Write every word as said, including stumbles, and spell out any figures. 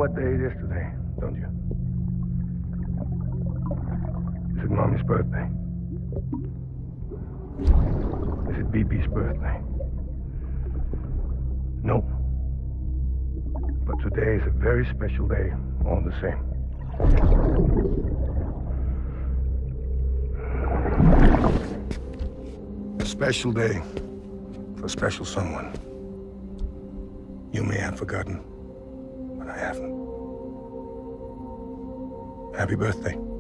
what day it is today, don't you? Is it Mommy's birthday? Is it B B's birthday? No. But today is a very special day, all the same. A special day for a special someone. You may have forgotten, but I haven't. Happy birthday.